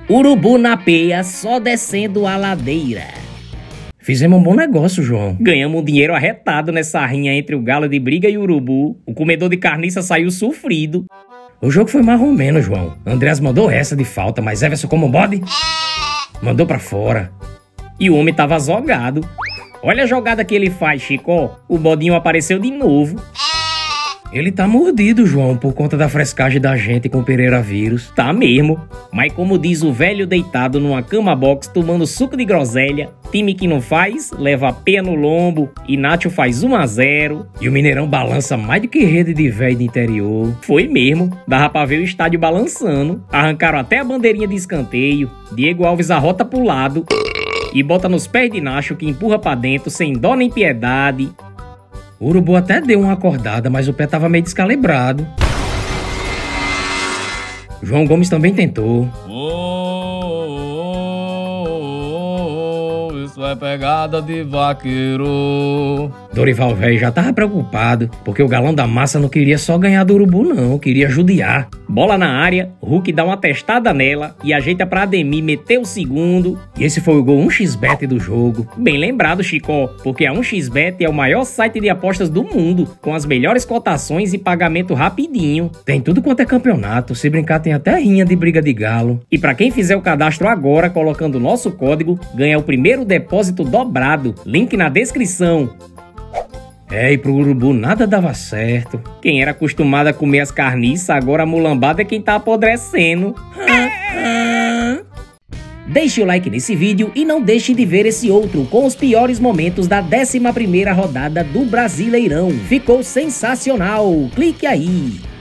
Urubu na peia, só descendo a ladeira. Fizemos um bom negócio, João. Ganhamos um dinheiro arretado nessa rinha entre o galo de briga e o urubu. O comedor de carniça saiu sofrido. O jogo foi mais ou menos, João. Andreas mandou essa de falta, mas Everson, como bode, mandou pra fora. E o homem tava zogado. Olha a jogada que ele faz, Chicó. O bodinho apareceu de novo. Ele tá mordido, João, por conta da frescagem da gente com o Pereira vírus. Tá mesmo. Mas como diz o velho deitado numa cama box tomando suco de groselha, time que não faz, leva a peia no lombo. E Nacho faz 1-0. E o Mineirão balança mais do que rede de véio de interior. Foi mesmo. Dava pra ver o estádio balançando. Arrancaram até a bandeirinha de escanteio. Diego Alves arrota pro lado e bota nos pés de Nacho, que empurra pra dentro sem dó nem piedade. O urubu até deu uma acordada, mas o pé tava meio descalibrado. João Gomes também tentou. Isso é pegada de vaqueiro. Dorival velho já tava preocupado, porque o galão da massa não queria só ganhar do urubu não, queria judiar. Bola na área, Hulk dá uma testada nela e ajeita pra Ademir meter o segundo. E esse foi o gol 1xBet do jogo. Bem lembrado, Chicó, porque a 1xBet é o maior site de apostas do mundo, com as melhores cotações e pagamento rapidinho. Tem tudo quanto é campeonato, se brincar tem até rinha de briga de galo. E pra quem fizer o cadastro agora, colocando o nosso código, ganha o primeiro depósito dobrado. Link na descrição. E pro urubu nada dava certo. Quem era acostumado a comer as carniças, agora a mulambada é quem tá apodrecendo. Deixe o like nesse vídeo e não deixe de ver esse outro com os piores momentos da 11ª rodada do Brasileirão. Ficou sensacional! Clique aí!